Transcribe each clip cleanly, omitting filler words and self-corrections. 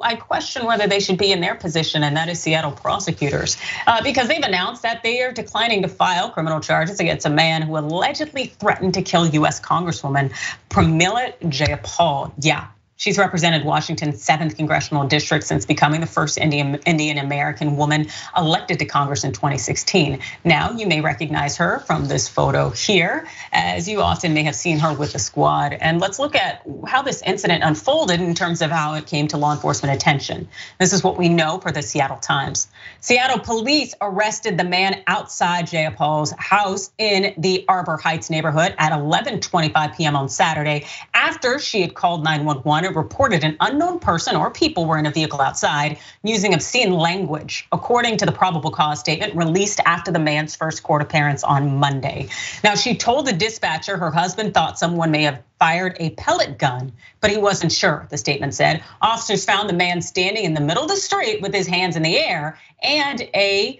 I question whether they should be in their position, and that is Seattle prosecutors, because they've announced that they are declining to file criminal charges against a man who allegedly threatened to kill US Congresswoman Pramila Jayapal. Yeah. She's represented Washington's 7th congressional district since becoming the first Indian American woman elected to Congress in 2016. Now, you may recognize her from this photo here, as you often may have seen her with the squad. And let's look at how this incident unfolded in terms of how it came to law enforcement attention. This is what we know per the Seattle Times. Seattle police arrested the man outside Jayapal's house in the Arbor Heights neighborhood at 11:25 p.m. on Saturday after she had called 911. It reported an unknown person or people were in a vehicle outside using obscene language, according to the probable cause statement released after the man's first court appearance on Monday. Now, she told the dispatcher her husband thought someone may have fired a pellet gun, but he wasn't sure, the statement said. Officers found the man standing in the middle of the street with his hands in the air and a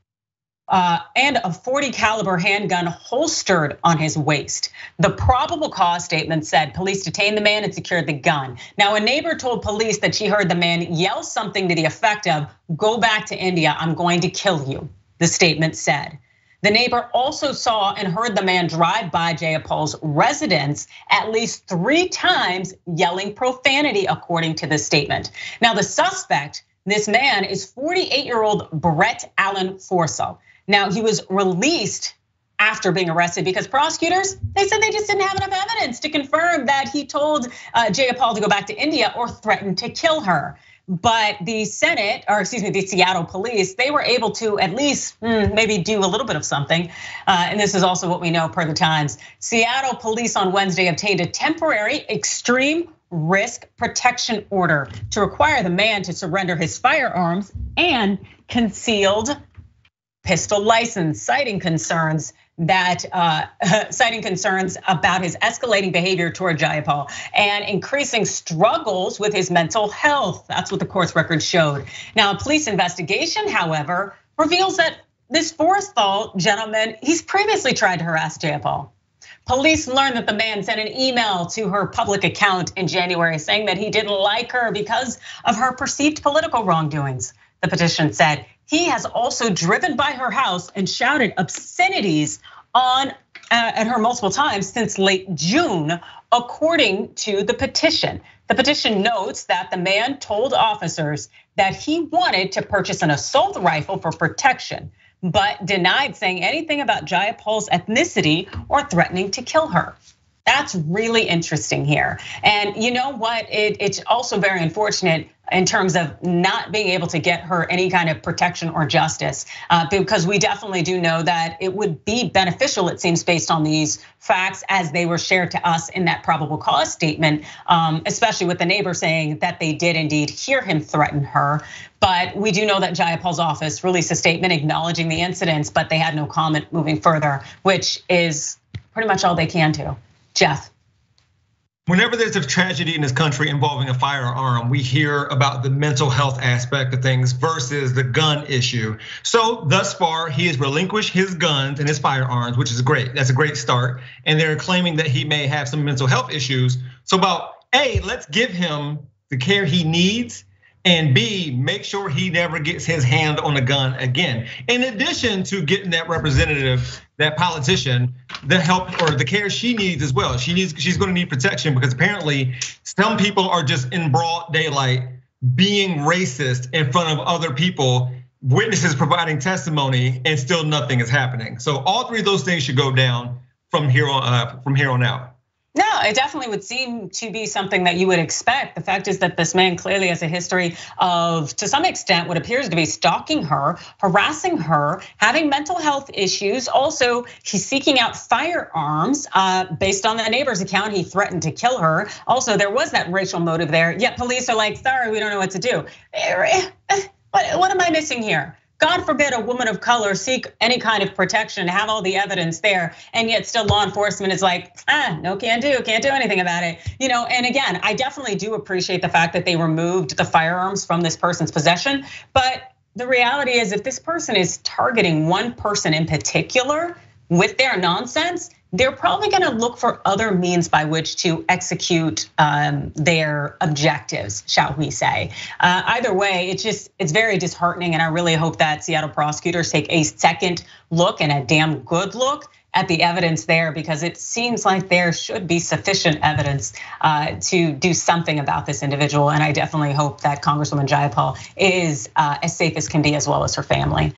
.40 caliber handgun holstered on his waist. The probable cause statement said police detained the man and secured the gun. Now, a neighbor told police that she heard the man yell something to the effect of, "Go back to India, I'm going to kill you," the statement said. The neighbor also saw and heard the man drive by Jayapal's residence at least 3 times, yelling profanity, according to the statement. Now, the suspect, this man, is 48-year-old Brett Allen Forsell. Now, he was released after being arrested because prosecutors, they said they just didn't have enough evidence to confirm that he told Jayapal to go back to India or threatened to kill her. But the the Seattle police, they were able to at least maybe do a little bit of something. And this is also what we know per the Times. Seattle police on Wednesday obtained a temporary extreme risk protection order to require the man to surrender his firearms and concealed pistol license, citing concerns about his escalating behavior toward Jayapal and increasing struggles with his mental health. That's what the court's record showed. Now, a police investigation, however, reveals that this Forsell gentleman, he's previously tried to harass Jayapal. Police learned that the man sent an email to her public account in January saying that he didn't like her because of her perceived political wrongdoings. The petition said he has also driven by her house and shouted obscenities at her multiple times since late June, according to the petition. The petition notes that the man told officers that he wanted to purchase an assault rifle for protection, but denied saying anything about Jayapal's ethnicity or threatening to kill her. That's really interesting here. And you know what? It's also very unfortunate in terms of not being able to get her any kind of protection or justice, because we definitely do know that it would be beneficial, it seems, based on these facts as they were shared to us in that probable cause statement, especially with the neighbor saying that they did indeed hear him threaten her. But we do know that Jayapal's office released a statement acknowledging the incidents, but they had no comment moving further, which is pretty much all they can do. Jeff. Whenever there's a tragedy in this country involving a firearm, we hear about the mental health aspect of things versus the gun issue. So thus far, he has relinquished his guns and his firearms, which is great. That's a great start. And they're claiming that he may have some mental health issues. So about A, let's give him the care he needs, and B, make sure he never gets his hand on a gun again. In addition to getting that representative, that politician, the help or the care she needs as well. She's gonna need protection because apparently some people are just in broad daylight being racist in front of other people, witnesses providing testimony, and still nothing is happening. So all 3 of those things should go down from here on out. No, it definitely would seem to be something that you would expect. The fact is that this man clearly has a history of, to some extent, what appears to be stalking her, harassing her, having mental health issues. Also, he's seeking out firearms. Based on the neighbor's account, he threatened to kill her. Also, there was that racial motive there. Yet police are like, sorry, we don't know what to do. What am I missing here? God forbid a woman of color seek any kind of protection, have all the evidence there, and yet still law enforcement is like, no, can't do anything about it. And again, I definitely do appreciate the fact that they removed the firearms from this person's possession. But the reality is if this person is targeting one person in particular with their nonsense, they're probably going to look for other means by which to execute their objectives, shall we say. Either way, it's very disheartening, and I really hope that Seattle prosecutors take a second look and a damn good look at the evidence there, because it seems like there should be sufficient evidence to do something about this individual. And I definitely hope that Congresswoman Jayapal is as safe as can be, as well as her family.